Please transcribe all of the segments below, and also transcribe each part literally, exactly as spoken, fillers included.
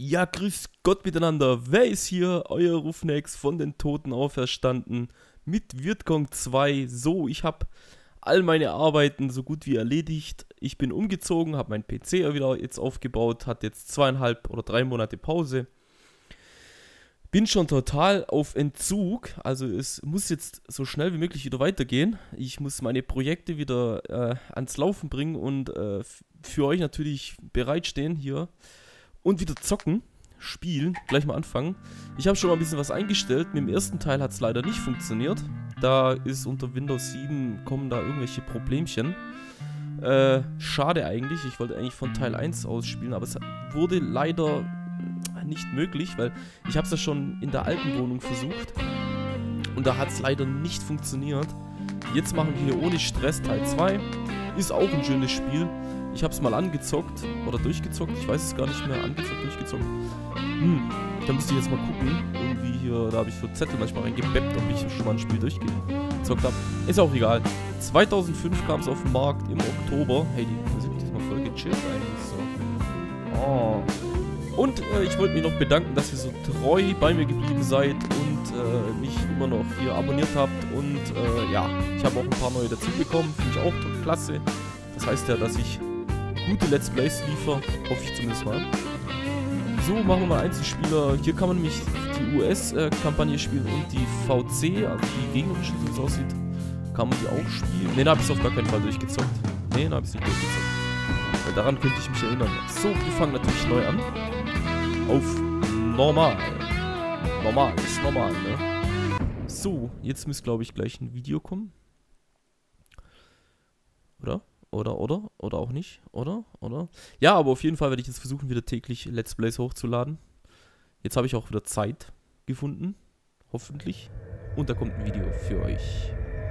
Ja, grüß Gott miteinander. Wer ist hier? Euer Rufnex von den Toten auferstanden mit Vietcong zwei. So, ich habe all meine Arbeiten so gut wie erledigt. Ich bin umgezogen, habe meinen P C wieder jetzt aufgebaut, hat jetzt zweieinhalb oder drei Monate Pause. Bin schon total auf Entzug, also es muss jetzt so schnell wie möglich wieder weitergehen. Ich muss meine Projekte wieder äh, ans Laufen bringen und äh, für euch natürlich bereitstehen hier. Und wieder zocken, spielen, gleich mal anfangen. Ich habe schon mal ein bisschen was eingestellt. Mit dem ersten Teil hat es leider nicht funktioniert. Da ist unter Windows sieben, kommen da irgendwelche Problemchen. Äh, schade eigentlich. Ich wollte eigentlich von Teil eins aus spielen, aber es wurde leider nicht möglich, weil ich habe es ja schon in der alten Wohnung versucht. Und da hat es leider nicht funktioniert. Jetzt machen wir hier ohne Stress Teil zwei. Ist auch ein schönes Spiel. Ich habe es mal angezockt oder durchgezockt, ich weiß es gar nicht mehr, angezockt, durchgezockt. Hm, da müsste ich jetzt mal gucken, irgendwie hier, da habe ich so Zettel manchmal reingebeppt, ob ich schon mal ein Spiel durchgezockt habe. Ist auch egal. zweitausendfünf kam es auf den Markt im Oktober. Hey, die Musik ist mal voll gechillt eigentlich so. Oh. Und äh, ich wollte mich noch bedanken, dass ihr so treu bei mir geblieben seid und äh, mich immer noch hier abonniert habt. Und äh, ja, ich habe auch ein paar neue dazu bekommen, finde ich auch klasse. Das heißt ja, dass ich gute Let's Plays liefer, hoffe ich zumindest mal. So, machen wir mal Einzelspieler. Hier kann man nämlich die U S-Kampagne spielen und die V C, also die gegnerische, so wie es aussieht, kann man die auch spielen. Ne, da habe ich es auf gar keinen Fall durchgezockt. Ne, da habe ich es nicht durchgezockt. Weil daran könnte ich mich erinnern. So, wir fangen natürlich neu an. Auf normal. Normal, ist normal, ne? So, jetzt müsste, glaube ich, gleich ein Video kommen. Oder? Oder, oder, oder auch nicht, oder, oder. Ja, aber auf jeden Fall werde ich jetzt versuchen, wieder täglich Let's Plays hochzuladen. Jetzt habe ich auch wieder Zeit gefunden, hoffentlich. Und da kommt ein Video für euch.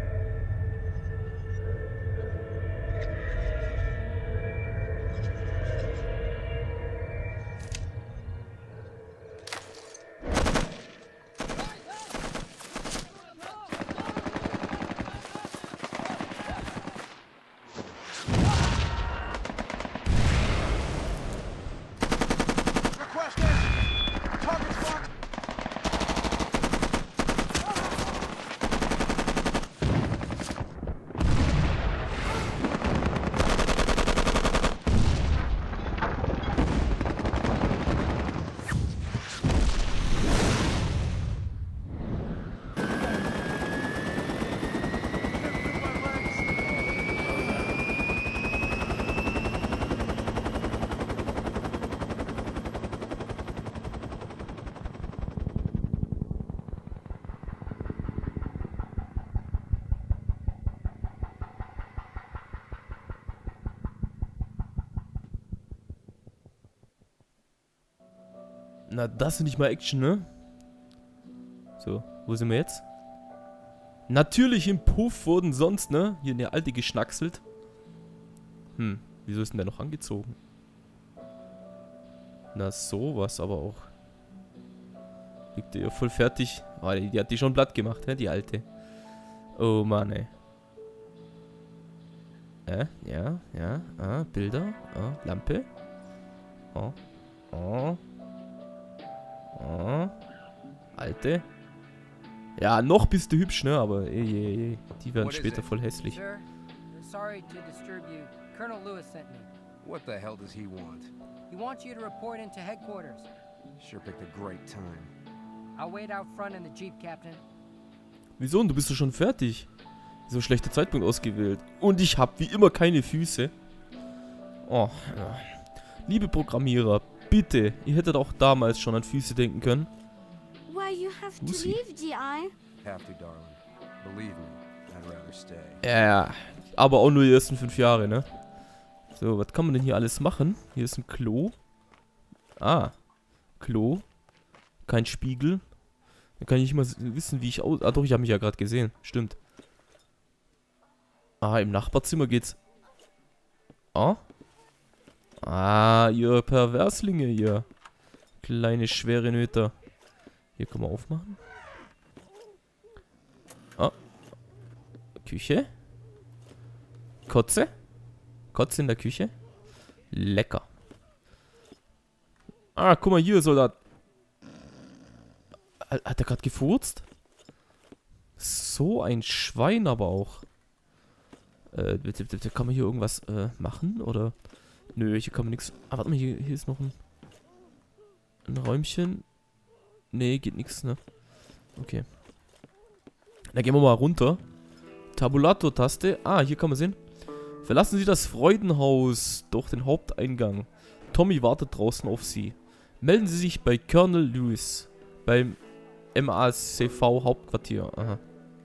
Na, das ist nicht mal Action, ne? So, wo sind wir jetzt? Natürlich im Puff wurden sonst, ne? Hier eine alte geschnackselt. Hm, wieso ist denn der noch angezogen? Na, sowas aber auch. Liegt der voll fertig. Oh, die, die hat die schon platt gemacht, hä, die alte. Oh Mann, ey. Äh, ja, ja, ah, Bilder, ah, Lampe. Oh, oh. Oh. Alte. Ja, noch bist du hübsch, ne? Aber ey, ey, ey. Die werden später voll hässlich. Sir, sorry to disturb you. Colonel Lewis sent me. What the hell does he want? He wants you to report into headquarters. Sure picked a great time. I'll wait out front in the Jeep, Captain. Wieso? Und du bist doch schon fertig. So schlechter Zeitpunkt ausgewählt. Und ich habe wie immer keine Füße. Oh, ja. Liebe Programmierer, bitte, ihr hättet auch damals schon an Füße denken können. Why you have to Lucy. leave, G I? Have to, darling. Believe me, I'd rather stay. Ja, ja. Aber auch nur die ersten fünf Jahre, ne? So, was kann man denn hier alles machen? Hier ist ein Klo. Ah. Klo. Kein Spiegel. Da kann ich nicht mal wissen, wie ich aus... Ah doch, ich habe mich ja gerade gesehen. Stimmt. Ah, im Nachbarzimmer geht's... Ah. Ah, ihr Perverslinge hier. Kleine, schwere Nöter. Hier können wir aufmachen. Ah. Küche. Kotze. Kotze in der Küche. Lecker. Ah, guck mal hier, Soldat. Hat er gerade gefurzt? So ein Schwein aber auch. Äh, bitte, bitte, kann man hier irgendwas äh, machen? Oder? Nö, hier kann man nichts. Ah, warte mal, hier, hier ist noch ein, ein Räumchen. Nee, geht nichts, ne? Okay. Dann gehen wir mal runter. Tabulator-Taste. Ah, hier kann man sehen. Verlassen Sie das Freudenhaus durch den Haupteingang. Tommy wartet draußen auf Sie. Melden Sie sich bei Colonel Lewis. Beim M A C V Hauptquartier. Aha.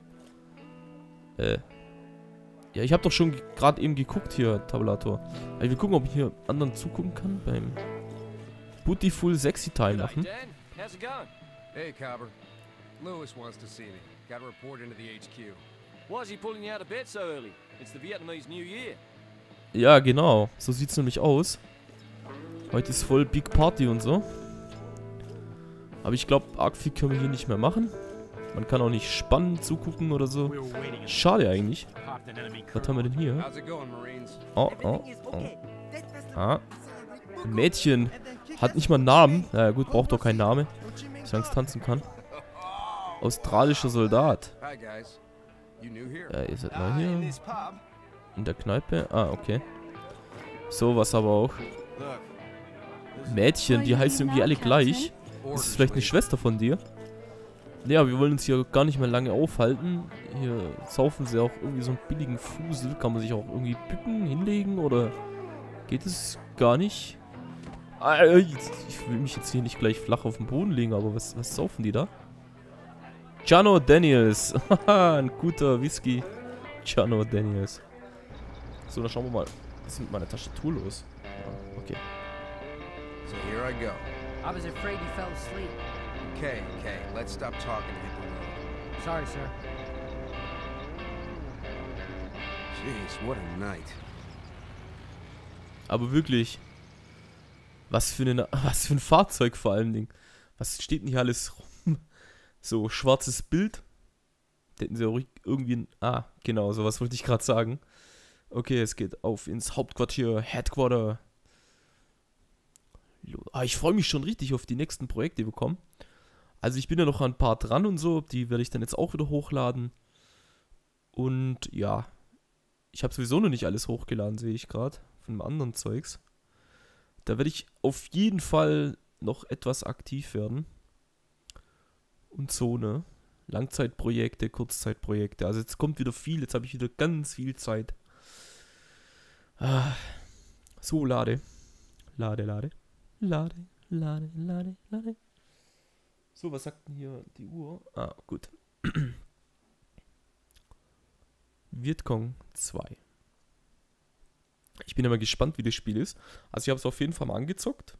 Äh. Ja, ich habe doch schon gerade eben geguckt hier, Tabulator. Aber ich will gucken, ob ich hier anderen zugucken kann beim Beautiful Sexy Time machen. Dan, how's it going? Hey, Cobber. Lewis wants to see me. Got a report into the H Q. Why is he pulling you out of bed so early? It's the Vietnamese New Year. Ja, genau. So sieht's nämlich aus. Heute ist voll Big Party und so. Aber ich glaube, arg viel können wir hier nicht mehr machen. Man kann auch nicht spannend zugucken oder so. Schade eigentlich. Was haben wir denn hier? How's it going, Marines? Oh, oh, oh. Ah. Ein Mädchen. Hat nicht mal einen Namen. Naja gut, braucht doch keinen Namen. Solange es tanzen kann. Australischer Soldat. Hi, guys. You new here? Ja, ihr seid mal hier. In der Kneipe. Ah, okay. Sowas aber auch. Mädchen, die heißen irgendwie alle gleich. Ist das vielleicht eine Schwester von dir? Ja, wir wollen uns hier gar nicht mehr lange aufhalten. Hier saufen sie auch irgendwie so einen billigen Fusel. Kann man sich auch irgendwie bücken, hinlegen oder geht es gar nicht? Ah, ich will mich jetzt hier nicht gleich flach auf den Boden legen, aber was, was saufen die da? Jano Daniels. Haha, ein guter Whisky. Jano Daniels. So, dann schauen wir mal. Was ist mit meiner Tastatur los? Ah, okay. So here I go. I was afraid you fell asleep. Okay, okay. Let's stop talking and hit the road. Sorry, sir. Jeez, what a night. Aber wirklich. Was für, eine, was für ein Fahrzeug vor allem Dingen. Was steht denn hier alles rum? So, schwarzes Bild. Da hätten sie auch irgendwie ein... Ah, genau, sowas wollte ich gerade sagen. Okay, es geht auf ins Hauptquartier, Headquarter. Ah, ich freue mich schon richtig auf die nächsten Projekte, die wir bekommen. Also ich bin ja noch an ein paar dran und so. Die werde ich dann jetzt auch wieder hochladen. Und ja. Ich habe sowieso noch nicht alles hochgeladen, sehe ich gerade. Von dem anderen Zeugs. Da werde ich auf jeden Fall noch etwas aktiv werden. Und so, ne? Langzeitprojekte, Kurzzeitprojekte. Also jetzt kommt wieder viel. Jetzt habe ich wieder ganz viel Zeit. Ah. So, lade. Lade, lade. Lade, lade, lade, lade. So, was sagt denn hier die Uhr? Ah, gut. Vietcong zwei. Ich bin ja mal gespannt, wie das Spiel ist. Also ich habe es auf jeden Fall mal angezockt.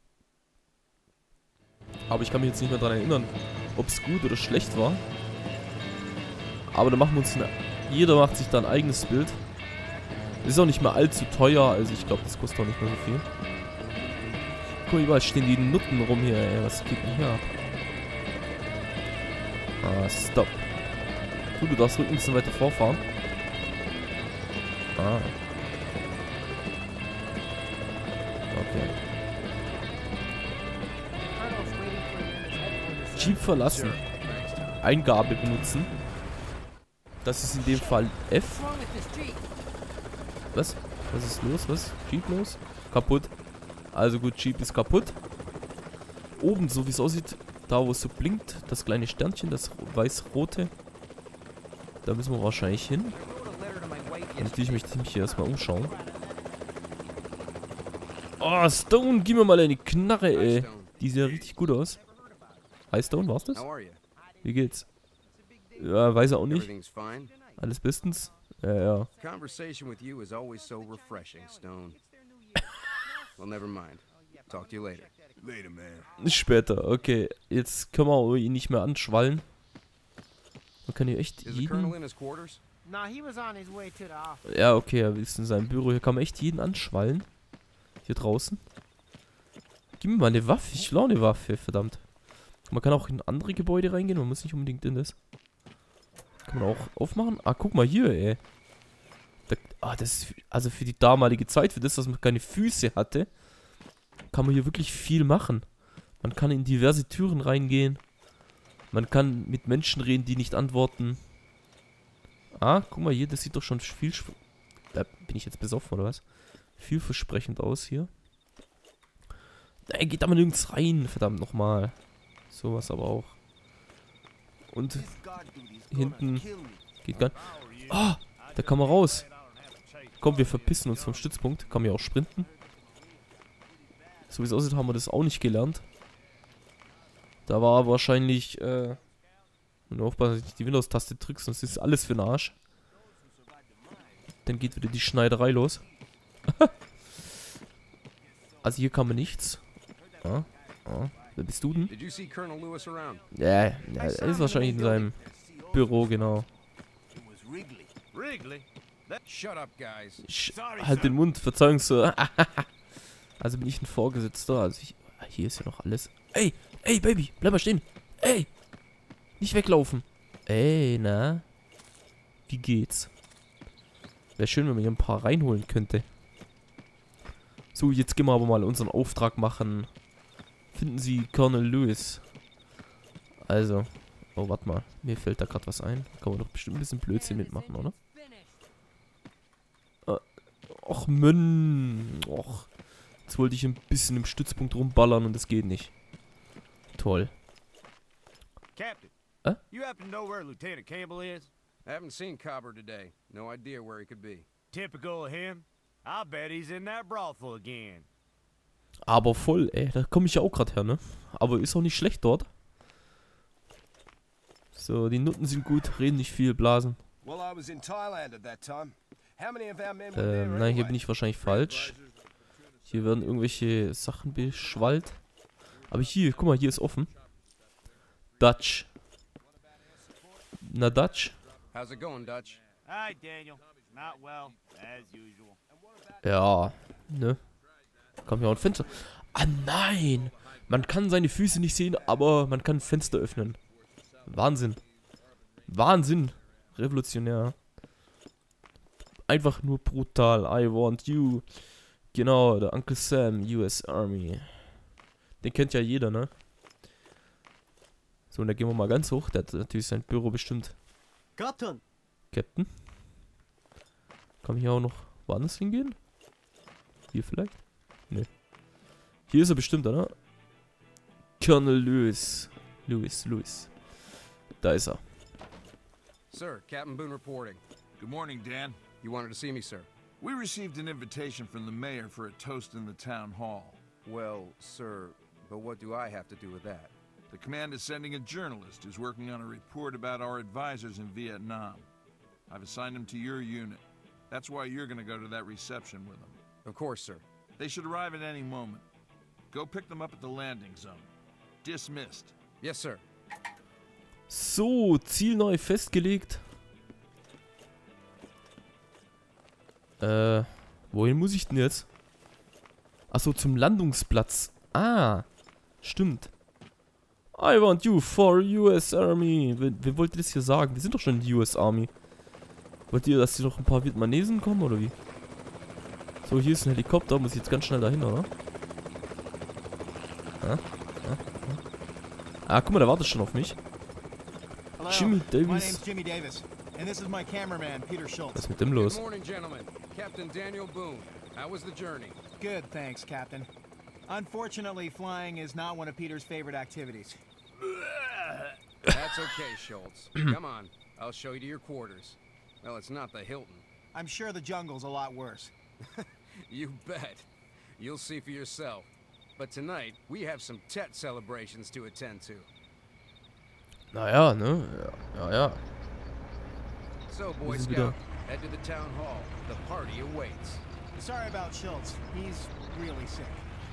Aber ich kann mich jetzt nicht mehr daran erinnern, ob es gut oder schlecht war. Aber da machen wir uns eine... Jeder macht sich da ein eigenes Bild. Ist auch nicht mehr allzu teuer, also ich glaube, das kostet auch nicht mehr so viel. Guck mal, überall stehen die Nutten rum hier, ey. Was geht denn hier ab? Ah, stopp. Du, du darfst ruhig ein bisschen weiter vorfahren. Ah. Okay. Jeep verlassen. Eingabe benutzen. Das ist in dem Fall F. Was? Was ist los? Was? Jeep los? Kaputt. Also gut, Jeep ist kaputt. Oben, so wie es aussieht, da wo es so blinkt, das kleine Sternchen, das weiß-rote. Da müssen wir wahrscheinlich hin. Und natürlich möchte ich mich hier erstmal umschauen. Oh, Stone, gib mir mal eine Knarre, ey. Die sieht ja richtig gut aus. Hi Stone, war's das? Wie geht's? Ja, weiß er auch nicht. Alles bestens? Ja, ja. Conversation with you is always so refreshing, Stone. Well, never mind. Talk to you later. Later, man. Später, okay. Jetzt können wir ihn nicht mehr anschwallen. Man kann hier echt jeden... Ja, okay, er ist in seinem Büro. Hier kann man echt jeden anschwallen. Hier draußen. Gib mir mal eine Waffe. Ich will auch eine Waffe, verdammt. Man kann auch in andere Gebäude reingehen. Man muss nicht unbedingt in das. Kann man auch aufmachen. Ah, guck mal hier, ey. Da, ah, das ist... Also für die damalige Zeit, für das, dass man keine Füße hatte, kann man hier wirklich viel machen. Man kann in diverse Türen reingehen. Man kann mit Menschen reden, die nicht antworten. Ah, guck mal hier, das sieht doch schon viel... Da bin ich jetzt besoffen, oder was? Vielversprechend aus hier. Da geht da mal nirgends rein, verdammt nochmal. Sowas aber auch. Und hinten geht gar nicht. Ah, da kann man raus. Komm, wir verpissen uns vom Stützpunkt. Kann man ja auch sprinten. So wie es aussieht, haben wir das auch nicht gelernt. Da war wahrscheinlich, äh... nur aufpassen, dass du nicht die Windows-Taste drückst, sonst ist alles für den Arsch. Dann geht wieder die Schneiderei los. Also hier kann man nichts. Ah, ah. Wer bist du denn? Did you see Colonel Lewis around? Ja, ja, er ist wahrscheinlich in seinem Büro, genau. Wrigley? Shut up, guys. Sch halt den Mund, Verzeihung, Sir. Also bin ich ein Vorgesetzter, also ich... Hier ist ja noch alles. Ey, ey, Baby, bleib mal stehen. Ey, nicht weglaufen. Ey, na? Wie geht's? Wäre schön, wenn man hier ein paar reinholen könnte. So, jetzt gehen wir aber mal unseren Auftrag machen. Finden Sie Colonel Lewis. Also. Oh, warte mal. Mir fällt da gerade was ein. Kann man doch bestimmt ein bisschen Blödsinn mitmachen, oder? Äh, och, Mann. Och. Jetzt wollte ich ein bisschen im Stützpunkt rumballern und das geht nicht. Toll. Captain, Huh? you happen to know where Lieutenant Campbell is? I haven't seen Cobber today. No idea where he could be. Typical of him. I'll bet he's in that brothel again. Aber voll, ey. Da komme ich ja auch gerade her, ne? Aber ist auch nicht schlecht dort. So, die Nutten sind gut, reden nicht viel, blasen. Well, I was in Thailand at that time. How many of our men were there Ähm, nein, hier bin anyway? ich wahrscheinlich falsch. Hier werden irgendwelche Sachen beschwallt. Aber hier, guck mal, hier ist offen. Dutch. Na, Dutch? How's it going, Dutch? Hi, Daniel. Not well, as usual. Ja, ne? Kommt ja auch ein Fenster. Ah, nein! Man kann seine Füße nicht sehen, aber man kann Fenster öffnen. Wahnsinn. Wahnsinn. Revolutionär. Einfach nur brutal. I want you. Genau, der Uncle Sam, U S Army. Den kennt ja jeder, ne? So, und da gehen wir mal ganz hoch. Der hat natürlich sein Büro bestimmt. Captain. Captain. Kann ich hier auch noch woanders hingehen? Hier vielleicht? Ne. Hier ist er bestimmt, oder? Colonel Lewis. Lewis, Lewis. Da ist er. Sir, Captain Boone reporting. Good morning, Dan. You wanted to see me, sir? We received an invitation from the mayor for a toast in the town hall. Well, sir, but what do I have to do with that? The command is sending a journalist who's working on a report about our advisors in Vietnam. I've assigned him to your unit. That's why you're going to go to that reception with them. Of course, sir. They should arrive at any moment. Go pick them up at the landing zone. Dismissed. Yes, sir. So, Ziel neu festgelegt. Äh, wohin muss ich denn jetzt? Achso, zum Landungsplatz. Ah, stimmt. I want you for U S Army. Wer, wer wollte das hier sagen? Wir sind doch schon in die U S Army. Wollt ihr, dass hier noch ein paar Vietnamesen kommen, oder wie? So, hier ist ein Helikopter. Muss ich jetzt ganz schnell dahin, oder? Ah, ah, ah. ah guck mal, der wartet schon auf mich. Hello, Jimmy my Davis. name's Jimmy Davis, and this is my cameraman, Peter Schultz. Was ist mit dem los? Good morning, gentlemen. Captain Daniel Boone. How was the journey? Good, thanks, Captain. Unfortunately, flying is not one of Peter's favorite activities. That's okay, Schultz. Come on. I'll show you to your quarters. Well, it's not the Hilton. I'm sure the jungle's a lot worse. You bet. You'll see for yourself. But tonight, we have some Tet celebrations to attend to. Naja, ne? Ja, ja. So, Boy Das ist Scout, wieder- head to the town hall. The party awaits. Sorry about Schultz. He's really sick.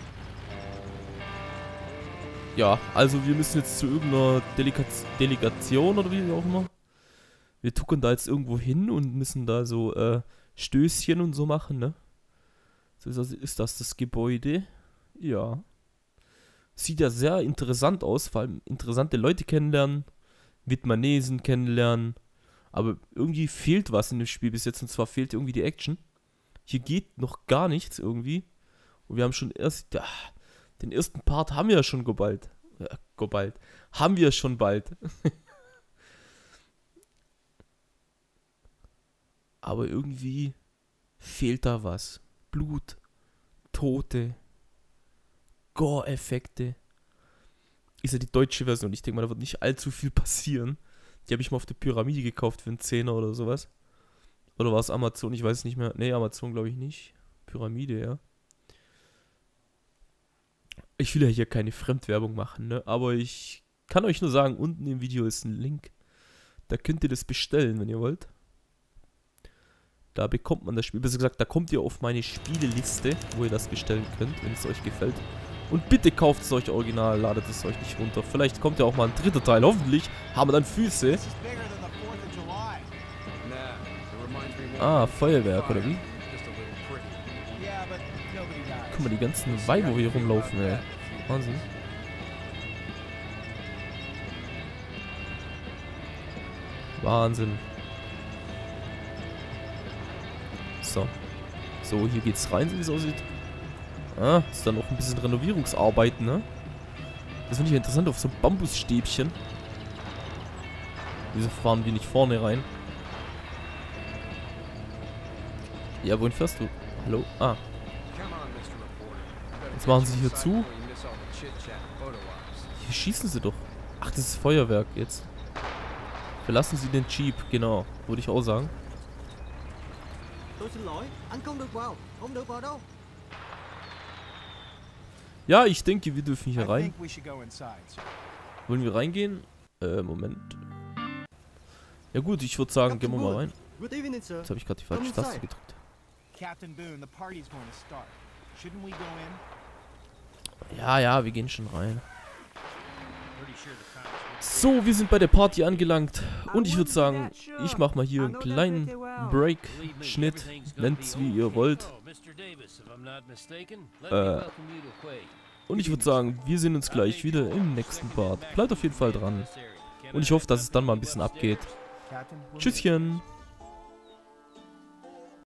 Ja, also wir müssen jetzt zu irgendeiner Delika Delegation oder wie auch immer. Wir tuckern da jetzt irgendwo hin und müssen da so äh, Stößchen und so machen, ne? So ist das, ist das das Gebäude. Ja. Sieht ja sehr interessant aus, vor allem interessante Leute kennenlernen, Vietnamesen kennenlernen. Aber irgendwie fehlt was in dem Spiel bis jetzt, und zwar fehlt irgendwie die Action. Hier geht noch gar nichts irgendwie. Und wir haben schon erst... Ja, Den ersten Part haben wir ja schon bald. Äh, bald. Haben wir schon bald. Aber irgendwie fehlt da was. Blut, Tote, Gore-Effekte. Ist ja die deutsche Version. Ich denke mal, da wird nicht allzu viel passieren. Die habe ich mal auf der Pyramide gekauft für einen Zehner oder sowas. Oder war es Amazon? Ich weiß es nicht mehr. Ne, Amazon glaube ich nicht. Pyramide, ja. Ich will ja hier keine Fremdwerbung machen, ne? Aber ich kann euch nur sagen, unten im Video ist ein Link. Da könnt ihr das bestellen, wenn ihr wollt. Da bekommt man das Spiel. Besser gesagt, da kommt ihr auf meine Spieleliste, wo ihr das bestellen könnt, wenn es euch gefällt. Und bitte kauft es euch original, ladet es euch nicht runter. Vielleicht kommt ja auch mal ein dritter Teil. Hoffentlich haben wir dann Füße. Ah, Feuerwerk, oder wie? Guck mal, die ganzen Weiber, wo hier rumlaufen, ey. Wahnsinn. Wahnsinn. So. So, hier geht's rein, so wie es aussieht. Ah, ist dann noch ein bisschen Renovierungsarbeiten, ne? Das finde ich interessant, auf so Bambusstäbchen. Wieso fahren die nicht vorne rein? Ja, wohin fährst du? Hallo? Ah. Jetzt machen sie hier zu. Hier schießen sie doch. Ach, das ist Feuerwerk jetzt. Verlassen sie den Jeep, genau. Würde ich auch sagen. Ja, ich denke, wir dürfen hier rein. Wollen wir reingehen? Äh, Moment. Ja gut, ich würde sagen, gehen wir mal rein. Jetzt habe ich gerade die falsche Taste gedrückt. Ja, ja, wir gehen schon rein. So, wir sind bei der Party angelangt. Und ich würde sagen, ich mache mal hier einen kleinen Break, Schnitt, nennt's wie ihr wollt. Äh, und ich würde sagen, wir sehen uns gleich wieder im nächsten Part. Bleibt auf jeden Fall dran. Und ich hoffe, dass es dann mal ein bisschen abgeht. Tschüsschen.